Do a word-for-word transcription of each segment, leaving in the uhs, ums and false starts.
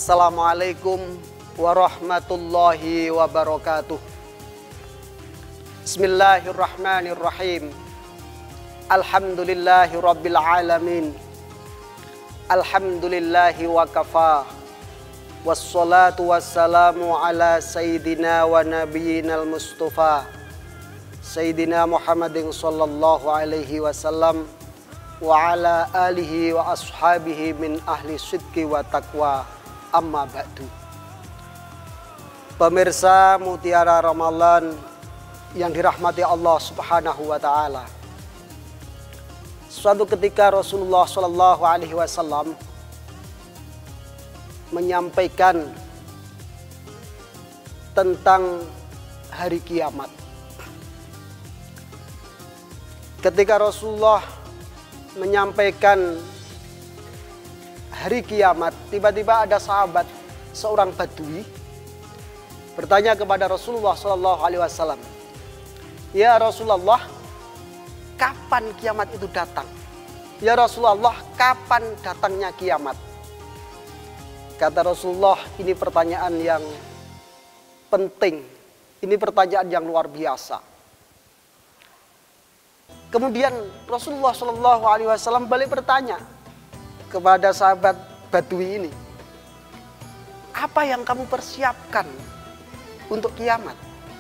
Assalamualaikum warahmatullahi wabarakatuh. Bismillahirrahmanirrahim. Alhamdulillahi rabbil alamin. Alhamdulillahi wa kafa. Wassalatu wassalamu ala sayyidina wa nabiyyinal mustafa Sayyidina Muhammadin sallallahu alaihi wasallam wa ala alihi wa ashabihi min ahli sidqi wa taqwa. Amma ba'du. Pemirsa Mutiara Ramadan yang dirahmati Allah Subhanahu wa taala. Suatu ketika Rasulullah sallallahu alaihi wasallam menyampaikan tentang hari kiamat. Ketika Rasulullah menyampaikan hari kiamat, tiba-tiba ada sahabat seorang Badui bertanya kepada Rasulullah sallallahu alaihi wasallam, "Ya Rasulullah, kapan kiamat itu datang? Ya Rasulullah, kapan datangnya kiamat?" Kata Rasulullah, ini pertanyaan yang penting. Ini pertanyaan yang luar biasa. Kemudian Rasulullah shallallahu alaihi wasallam balik bertanya kepada sahabat Badui ini, apa yang kamu persiapkan untuk kiamat?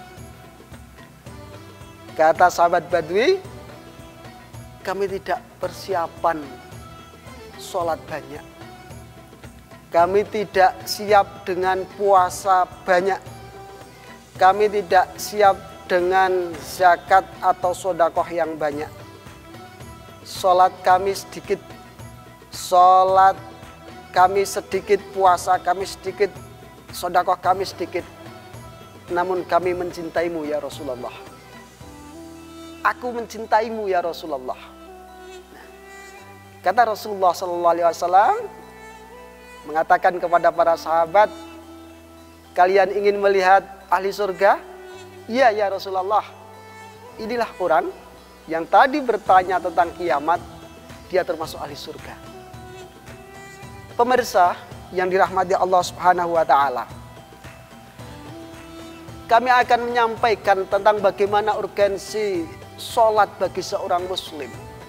Kata sahabat Badui, kami tidak persiapan sholat banyak. Kami tidak siap dengan puasa banyak. Kami tidak siap dengan zakat atau sodakoh yang banyak. Sholat kami sedikit. Sholat kami sedikit, puasa kami sedikit, sodakoh kami sedikit. Namun kami mencintaimu ya Rasulullah. Aku mencintaimu ya Rasulullah. Kata Rasulullah sallallahu alaihi wasallam mengatakan kepada para sahabat, kalian ingin melihat ahli surga? Iya ya Rasulullah. Inilah orang yang tadi bertanya tentang kiamat, dia termasuk ahli surga. Pemirsa yang dirahmati Allah Subhanahu wa taala, kami akan menyampaikan tentang bagaimana urgensi sholat bagi seorang muslim.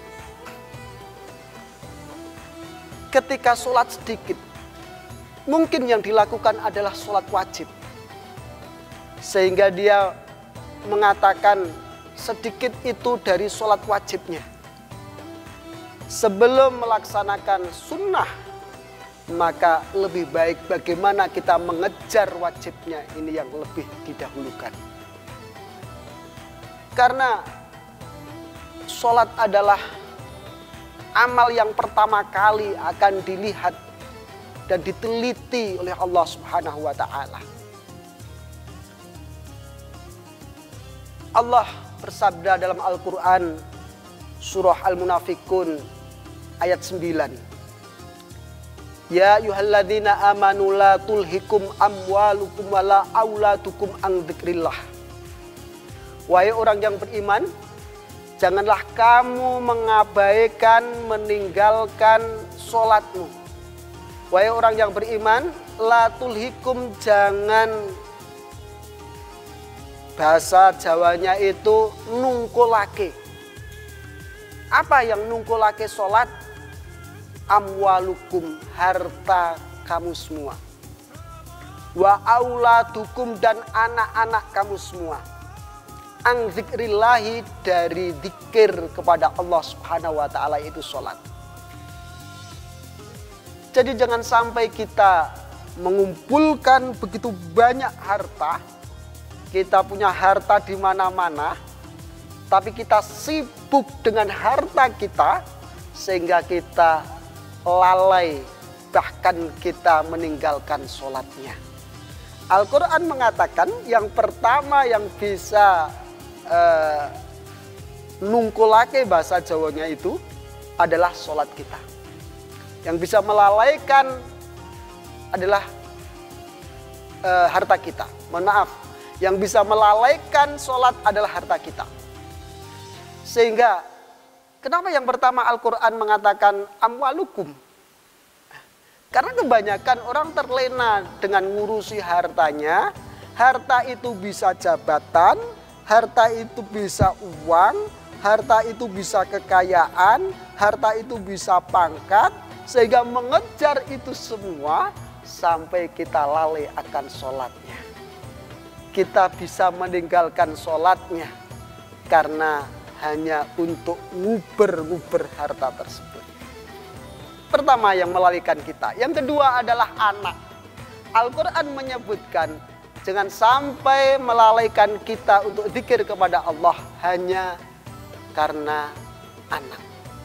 Ketika sholat sedikit, mungkin yang dilakukan adalah sholat wajib. Sehingga dia mengatakan sedikit itu dari sholat wajibnya. Sebelum melaksanakan sunnah, maka lebih baik bagaimana kita mengejar wajibnya, ini yang lebih didahulukan. Karena sholat adalah amal yang pertama kali akan dilihat dan diteliti oleh Allah Subhanahu wa taala. Allah bersabda dalam Al-Qur'an surah Al-Munafikun ayat sembilan. Ya ayyuhalladzina amanu la tulhikum amwalukum wala auladukum an dzikrillah. Wahai orang yang beriman, janganlah kamu mengabaikan, meninggalkan sholatmu. Wahai orang yang beriman, la tulhikum, jangan, bahasa Jawanya itu nungkulake. Apa yang nungkulake sholat? Amwalukum, harta kamu semua. Wa auladukum, dan anak-anak kamu semua. Ang zikrillahi, dari zikir kepada Allah Subhanahu wa taala, itu sholat. Jadi jangan sampai kita mengumpulkan begitu banyak harta, kita punya harta di mana-mana, tapi kita sibuk dengan harta kita sehingga kita lalai, bahkan kita meninggalkan sholatnya. Al-Quran mengatakan yang pertama yang bisa uh, nungkulake, bahasa Jawanya itu adalah sholat kita. Yang bisa melalaikan adalah uh, harta kita. Mohon maaf, yang bisa melalaikan sholat adalah harta kita. Sehingga kenapa yang pertama Al-Quran mengatakan amwalukum? Karena kebanyakan orang terlena dengan ngurusi hartanya. Harta itu bisa jabatan, harta itu bisa uang, harta itu bisa kekayaan, harta itu bisa pangkat. Sehingga mengejar itu semua sampai kita lalai akan sholatnya. Kita bisa meninggalkan sholatnya karena hanya untuk nguber-nguber harta tersebut. Pertama yang melalaikan kita. Yang kedua adalah anak. Al-Quran menyebutkan jangan sampai melalaikan kita untuk zikir kepada Allah hanya karena anak.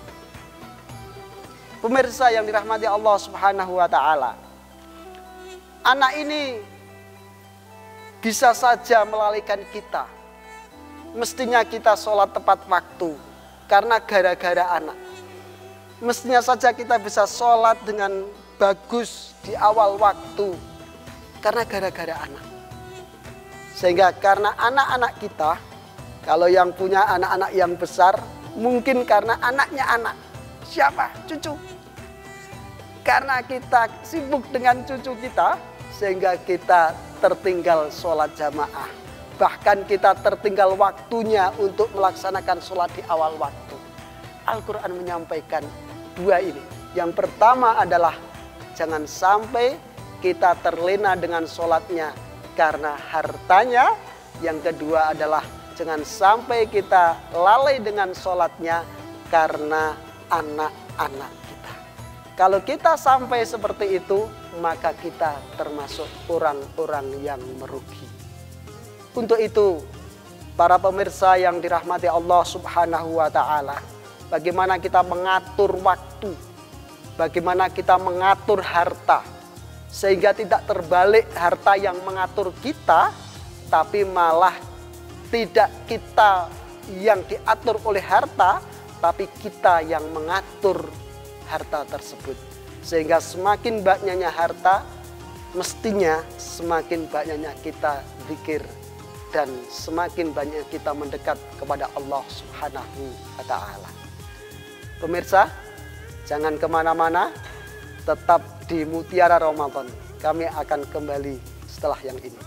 Pemirsa yang dirahmati Allah Subhanahu wa taala. Anak ini bisa saja melalaikan kita. Mestinya kita sholat tepat waktu karena gara-gara anak. Mestinya saja kita bisa sholat dengan bagus di awal waktu karena gara-gara anak. Sehingga karena anak-anak kita, kalau yang punya anak-anak yang besar, mungkin karena anaknya anak. Siapa? Cucu. Karena kita sibuk dengan cucu kita, sehingga kita tertinggal sholat jamaah. Bahkan kita tertinggal waktunya untuk melaksanakan sholat di awal waktu. Al-Quran menyampaikan dua ini. Yang pertama adalah jangan sampai kita terlena dengan sholatnya karena hartanya. Yang kedua adalah jangan sampai kita lalai dengan sholatnya karena anak-anak kita. Kalau kita sampai seperti itu, maka kita termasuk orang-orang yang merugi. Untuk itu, para pemirsa yang dirahmati Allah Subhanahu wa taala, bagaimana kita mengatur waktu, bagaimana kita mengatur harta, sehingga tidak terbalik harta yang mengatur kita, tapi malah tidak kita yang diatur oleh harta, tapi kita yang mengatur harta tersebut. Sehingga semakin banyaknya harta, mestinya semakin banyaknya kita zikir dan semakin banyak kita mendekat kepada Allah Subhanahu wa taala. Pemirsa, jangan kemana-mana, tetap di Mutiara Ramadan. Kami akan kembali setelah yang ini.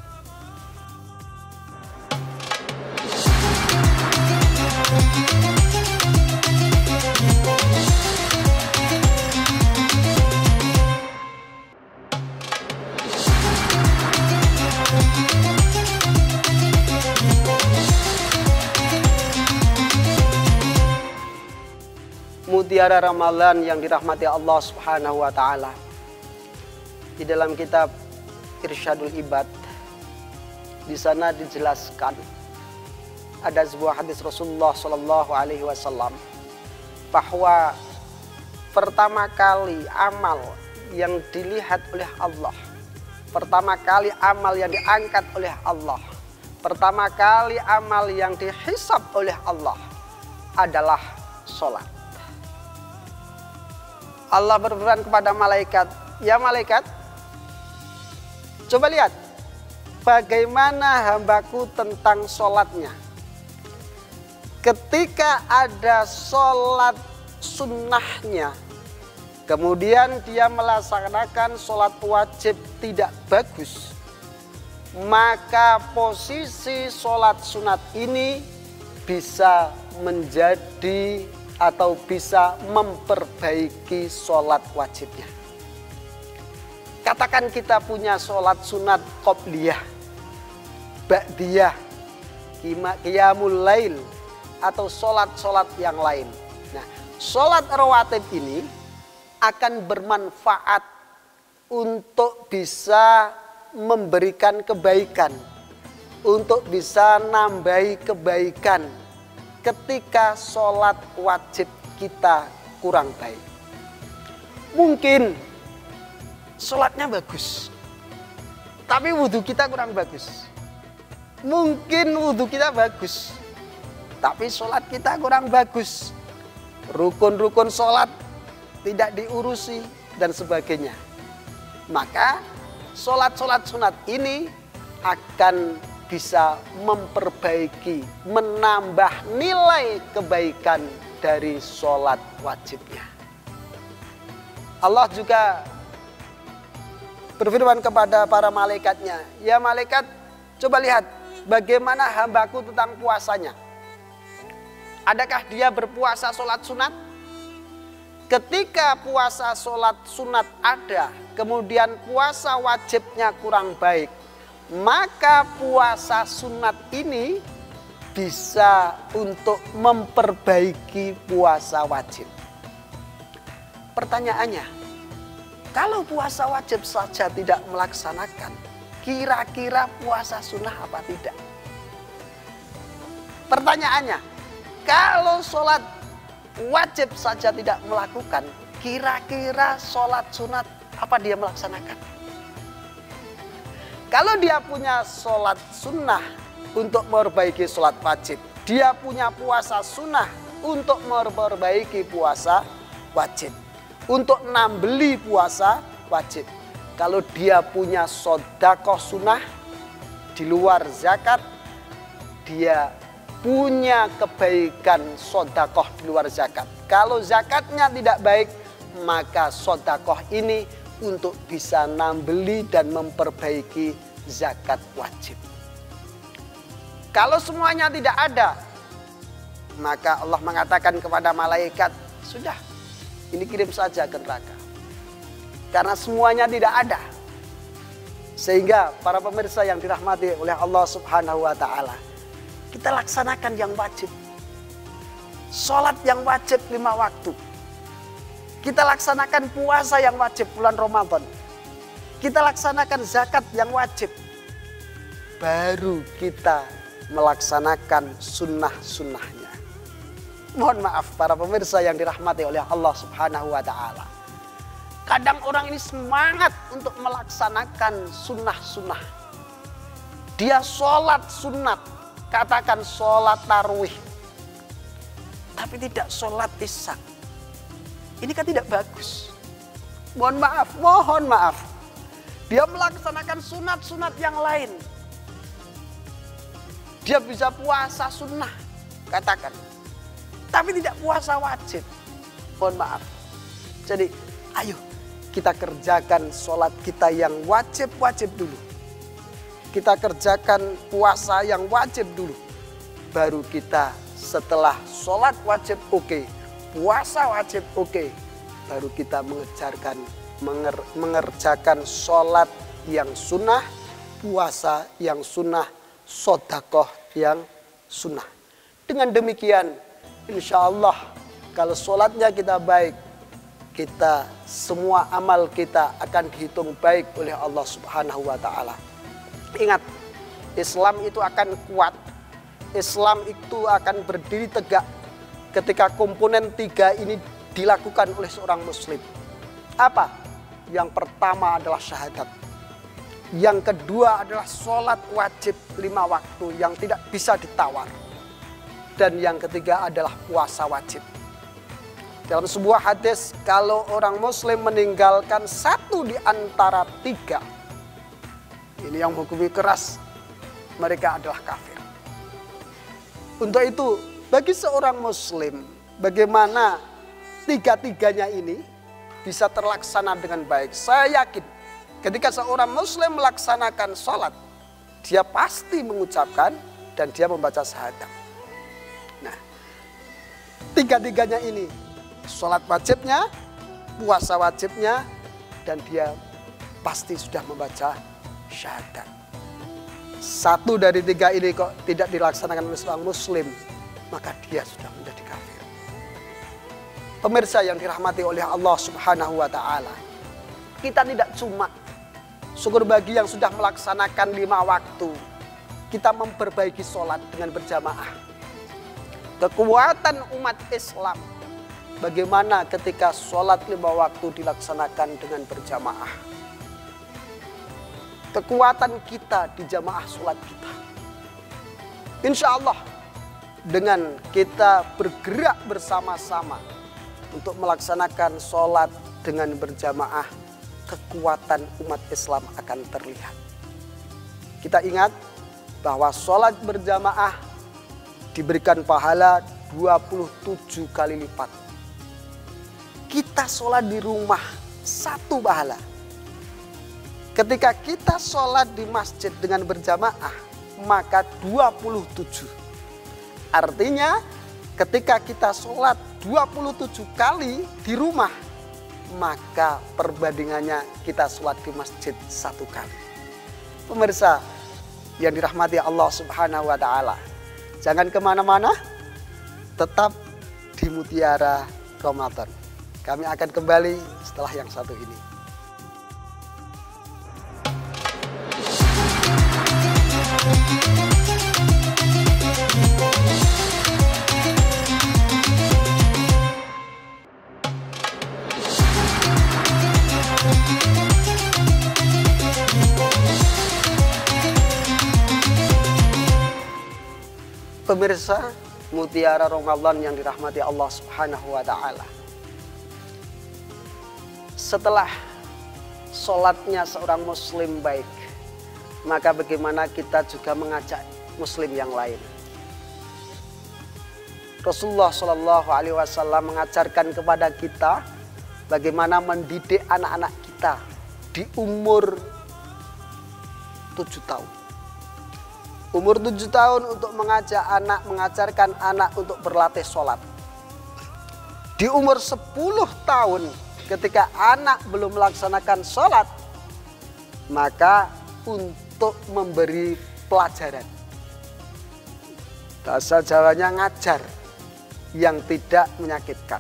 Mutiara Ramadan yang dirahmati Allah Subhanahu wa taala. Di dalam kitab Irsyadul Ibad, di sana dijelaskan ada sebuah hadis Rasulullah Shallallahu alaihi wasallam bahwa pertama kali amal yang dilihat oleh Allah, pertama kali amal yang diangkat oleh Allah, pertama kali amal yang dihisab oleh Allah adalah sholat. Allah berfirman kepada malaikat, ya malaikat, coba lihat bagaimana hambaku tentang sholatnya. Ketika ada sholat sunnahnya, kemudian dia melaksanakan sholat wajib tidak bagus, maka posisi sholat sunat ini bisa menjadi atau bisa memperbaiki sholat wajibnya. Katakan kita punya sholat sunat qobliyah, ba'diyah, qiyamul lail, atau sholat-sholat yang lain. Nah, sholat rawatib ini akan bermanfaat untuk bisa memberikan kebaikan, untuk bisa nambahi kebaikan ketika sholat wajib kita kurang baik. Mungkin sholatnya bagus, tapi wudhu kita kurang bagus. Mungkin wudhu kita bagus, tapi sholat kita kurang bagus. Rukun-rukun sholat tidak diurusi dan sebagainya. Maka sholat-sholat sunat ini akan bisa memperbaiki, menambah nilai kebaikan dari sholat wajibnya. Allah juga berfirman kepada para malaikatnya, ya malaikat, coba lihat bagaimana hambaku tentang puasanya. Adakah dia berpuasa sholat sunat? Ketika puasa sholat sunat ada, kemudian puasa wajibnya kurang baik, maka puasa sunat ini bisa untuk memperbaiki puasa wajib. Pertanyaannya, kalau puasa wajib saja tidak melaksanakan, kira-kira puasa sunnah apa tidak? Pertanyaannya, kalau sholat wajib saja tidak melakukan, kira-kira sholat sunat apa dia melaksanakan? Kalau dia punya sholat sunnah untuk memperbaiki sholat wajib, dia punya puasa sunnah untuk memperbaiki puasa wajib, untuk nambeli puasa wajib. Kalau dia punya sodakoh sunnah di luar zakat, dia punya kebaikan sodakoh di luar zakat. Kalau zakatnya tidak baik, maka sodakoh ini untuk bisa nambeli dan memperbaiki zakat wajib. Kalau semuanya tidak ada, maka Allah mengatakan kepada malaikat, sudah, ini kirim saja ke neraka. Karena semuanya tidak ada. Sehingga para pemirsa yang dirahmati oleh Allah Subhanahu wa Ta'ala, kita laksanakan yang wajib. Sholat yang wajib lima waktu. Kita laksanakan puasa yang wajib bulan Ramadan. Kita laksanakan zakat yang wajib. Baru kita melaksanakan sunnah-sunnahnya. Mohon maaf para pemirsa yang dirahmati oleh Allah Subhanahu wa Ta'ala. Kadang orang ini semangat untuk melaksanakan sunnah-sunnah. Dia sholat sunat, katakan sholat tarawih, tapi tidak sholat isya. Ini kan tidak bagus. Mohon maaf, mohon maaf. Dia melaksanakan sunat-sunat yang lain. Dia bisa puasa sunnah, katakan, tapi tidak puasa wajib. Mohon maaf. Jadi ayo kita kerjakan sholat kita yang wajib-wajib dulu. Kita kerjakan puasa yang wajib dulu. Baru kita setelah sholat wajib oke, okay, puasa wajib oke, okay, baru kita mengejarkan, menger, mengerjakan sholat yang sunnah, puasa yang sunnah, sodakoh yang sunnah. Dengan demikian, insya Allah kalau sholatnya kita baik, kita semua amal kita akan dihitung baik oleh Allah Subhanahu wa Ta'ala. Ingat, Islam itu akan kuat, Islam itu akan berdiri tegak ketika komponen tiga ini dilakukan oleh seorang muslim. Apa? Yang pertama adalah syahadat. Yang kedua adalah sholat wajib lima waktu yang tidak bisa ditawar. Dan yang ketiga adalah puasa wajib. Dalam sebuah hadis, kalau orang muslim meninggalkan satu di antara tiga, ini yang menghukumi keras, mereka adalah kafir. Untuk itu, bagi seorang muslim, bagaimana tiga-tiganya ini bisa terlaksana dengan baik. Saya yakin, ketika seorang muslim melaksanakan sholat, dia pasti mengucapkan dan dia membaca syahadat. Nah, tiga-tiganya ini, sholat wajibnya, puasa wajibnya, dan dia pasti sudah membaca syahadat. Satu dari tiga ini kok tidak dilaksanakan oleh seorang muslim, maka dia sudah menjadi kafir. Pemirsa yang dirahmati oleh Allah Subhanahu wa Ta'ala, kita tidak cuma syukur bagi yang sudah melaksanakan lima waktu, kita memperbaiki sholat dengan berjamaah. Kekuatan umat Islam, bagaimana ketika sholat lima waktu dilaksanakan dengan berjamaah. Kekuatan kita di jamaah sholat kita. Insya Allah dengan kita bergerak bersama-sama untuk melaksanakan sholat dengan berjamaah, kekuatan umat Islam akan terlihat. Kita ingat bahwa sholat berjamaah diberikan pahala dua puluh tujuh kali lipat. Kita sholat di rumah satu pahala. Ketika kita sholat di masjid dengan berjamaah, maka dua puluh tujuh. Artinya ketika kita sholat dua puluh tujuh kali di rumah, maka perbandingannya kita sholat di masjid satu kali. Pemirsa yang dirahmati Allah Subhanahu wa Ta'ala, jangan kemana-mana, tetap di Mutiara Ramadan. Kami akan kembali setelah yang satu ini. Pemirsa Mutiara Ramadan yang dirahmati Allah Subhanahu wa Ta'ala, setelah sholatnya seorang muslim baik, maka bagaimana kita juga mengajak muslim yang lain. Rasulullah Shallallahu Alaihi Wasallam mengajarkan kepada kita bagaimana mendidik anak-anak kita di umur tujuh tahun. Umur tujuh tahun untuk mengajak anak, mengajarkan anak untuk berlatih sholat. Di umur sepuluh tahun ketika anak belum melaksanakan sholat, maka untuk memberi pelajaran. Bahasa Jawanya ngajar yang tidak menyakitkan.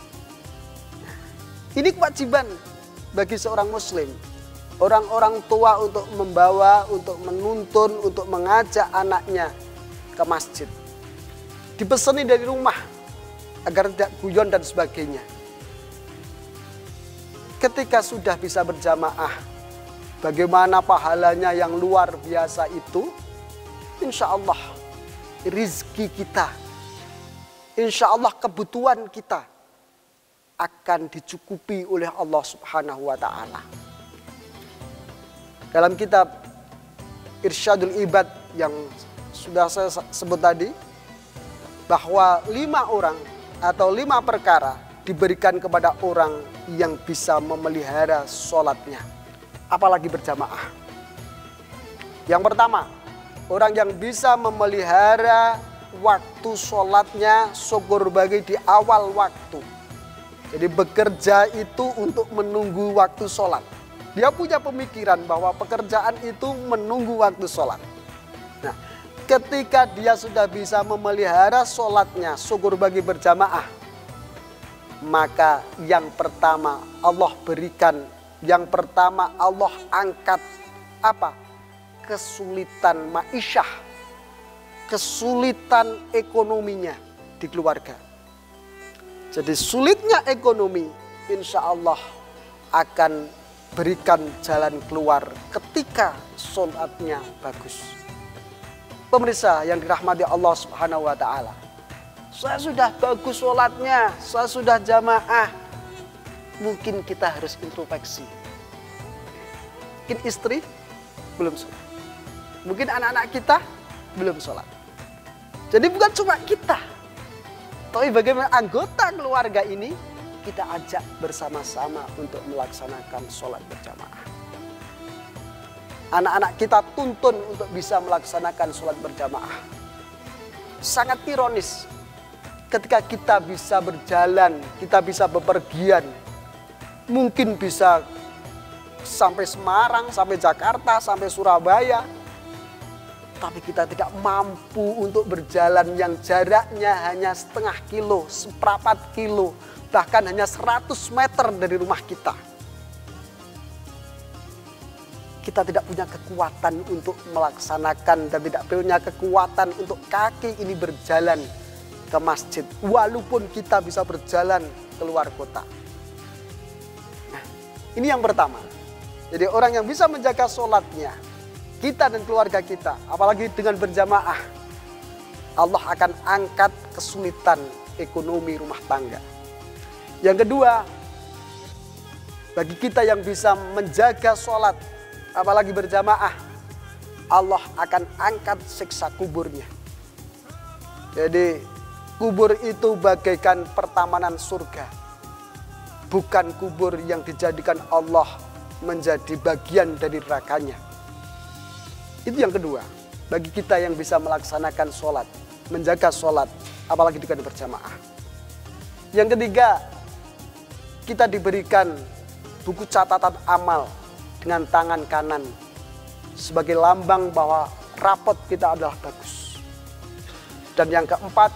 Ini kewajiban bagi seorang muslim. Orang-orang tua untuk membawa, untuk menuntun, untuk mengajak anaknya ke masjid. Dipesani dari rumah agar tidak guyon dan sebagainya. Ketika sudah bisa berjamaah, bagaimana pahalanya yang luar biasa itu? Insya Allah rizki kita, insya Allah kebutuhan kita akan dicukupi oleh Allah Subhanahu wa Ta'ala. Dalam kitab Irsyadul Ibad yang sudah saya sebut tadi, bahwa lima orang atau lima perkara diberikan kepada orang yang bisa memelihara sholatnya, apalagi berjamaah. Yang pertama, orang yang bisa memelihara waktu sholatnya syukur bagi di awal waktu. Jadi bekerja itu untuk menunggu waktu sholat. Dia punya pemikiran bahwa pekerjaan itu menunggu waktu sholat. Nah, ketika dia sudah bisa memelihara sholatnya, syukur bagi berjamaah, maka yang pertama Allah berikan, yang pertama Allah angkat apa? Kesulitan ma'isyah, kesulitan ekonominya di keluarga. Jadi sulitnya ekonomi, insya Allah akan berikan jalan keluar ketika sholatnya bagus. Pemirsa yang dirahmati Allah Subhanahu wa Ta'ala, saya sudah bagus sholatnya, saya sudah jamaah. Mungkin kita harus introspeksi. Mungkin istri belum sholat, mungkin anak-anak kita belum sholat. Jadi bukan cuma kita, tapi bagaimana anggota keluarga ini kita ajak bersama-sama untuk melaksanakan sholat berjamaah. Anak-anak kita tuntun untuk bisa melaksanakan sholat berjamaah. Sangat ironis ketika kita bisa berjalan, kita bisa bepergian, mungkin bisa sampai Semarang, sampai Jakarta, sampai Surabaya, tapi kita tidak mampu untuk berjalan yang jaraknya hanya setengah kilo, seperempat kilo, bahkan hanya seratus meter dari rumah kita. Kita tidak punya kekuatan untuk melaksanakan dan tidak punya kekuatan untuk kaki ini berjalan ke masjid. Walaupun kita bisa berjalan keluar kota. Nah, ini yang pertama. Jadi orang yang bisa menjaga sholatnya, kita dan keluarga kita, apalagi dengan berjamaah, Allah akan angkat kesulitan ekonomi rumah tangga. Yang kedua, bagi kita yang bisa menjaga sholat, apalagi berjamaah, Allah akan angkat siksa kuburnya. Jadi kubur itu bagaikan pertamanan surga. Bukan kubur yang dijadikan Allah menjadi bagian dari nerakanya. Itu yang kedua, bagi kita yang bisa melaksanakan sholat, menjaga sholat, apalagi dengan berjamaah. Yang ketiga, kita diberikan buku catatan amal dengan tangan kanan sebagai lambang bahwa rapot kita adalah bagus. Dan yang keempat,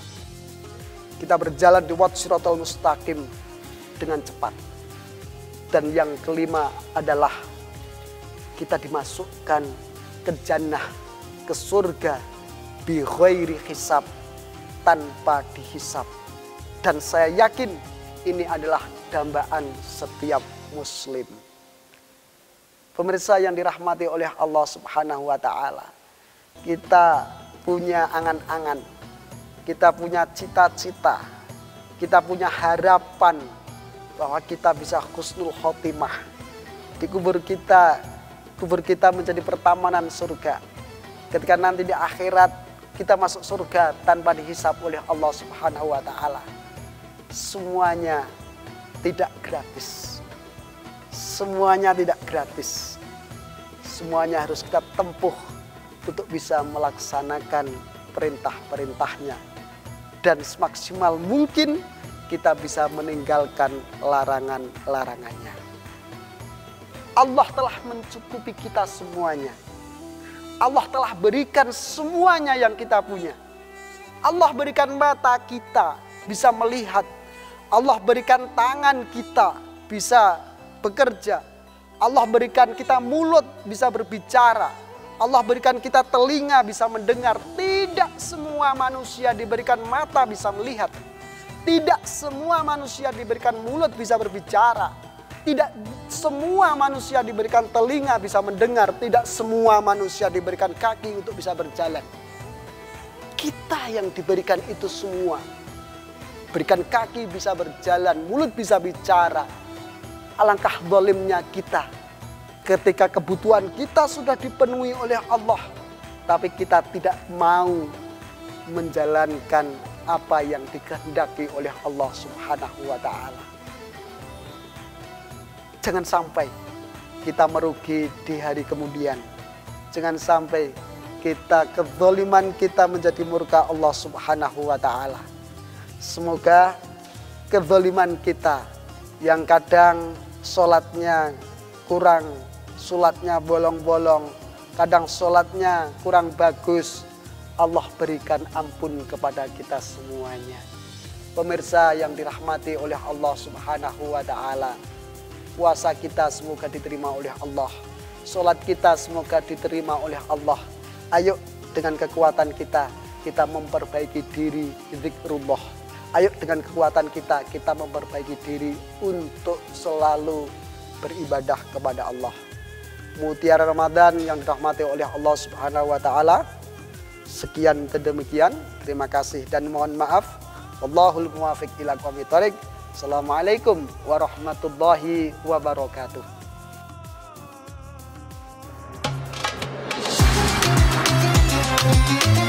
kita berjalan di Shiratal Mustaqim dengan cepat. Dan yang kelima adalah kita dimasukkan ke jannah, ke surga bi ghairi hisab, tanpa dihisab. Dan saya yakin ini adalah dambaan setiap muslim. Pemirsa yang dirahmati oleh Allah Subhanahu wa taala, kita punya angan-angan, kita punya cita-cita, kita punya harapan bahwa kita bisa husnul khotimah. Di kubur kita, kubur kita menjadi pertamanan surga. Ketika nanti di akhirat kita masuk surga tanpa dihisap oleh Allah Subhanahu wa taala. Semuanya tidak gratis. Semuanya tidak gratis. Semuanya harus kita tempuh untuk bisa melaksanakan perintah-perintahnya. Dan semaksimal mungkin kita bisa meninggalkan larangan-larangannya. Allah telah mencukupi kita semuanya. Allah telah berikan semuanya yang kita punya. Allah berikan mata kita bisa melihat. Allah berikan tangan kita bisa bekerja. Allah berikan kita mulut bisa berbicara. Allah berikan kita telinga bisa mendengar. Tidak semua manusia diberikan mata bisa melihat. Tidak semua manusia diberikan mulut bisa berbicara. Tidak semua manusia diberikan telinga bisa mendengar. Tidak semua manusia diberikan kaki untuk bisa berjalan. Kita yang diberikan itu semua. Berikan kaki bisa berjalan, mulut bisa bicara. Alangkah zalimnya kita ketika kebutuhan kita sudah dipenuhi oleh Allah, tapi kita tidak mau menjalankan apa yang dikehendaki oleh Allah Subhanahu wa taala. Jangan sampai kita merugi di hari kemudian. Jangan sampai kita kezaliman kita menjadi murka Allah Subhanahu wa taala. Semoga kezaliman kita yang kadang sholatnya kurang, sholatnya bolong-bolong, kadang sholatnya kurang bagus, Allah berikan ampun kepada kita semuanya. Pemirsa yang dirahmati oleh Allah Subhanahu wa taala, puasa kita semoga diterima oleh Allah, sholat kita semoga diterima oleh Allah. Ayo dengan kekuatan kita, kita memperbaiki diri zikrullah. Ayo dengan kekuatan kita, kita memperbaiki diri untuk selalu beribadah kepada Allah. Mutiara Ramadan yang dirahmati oleh Allah Subhanahu wa taala. Sekian kedemikian, terima kasih dan mohon maaf. Wallahul muwaffiq ila aqwamit thoriq. Assalamualaikum warahmatullahi wabarakatuh.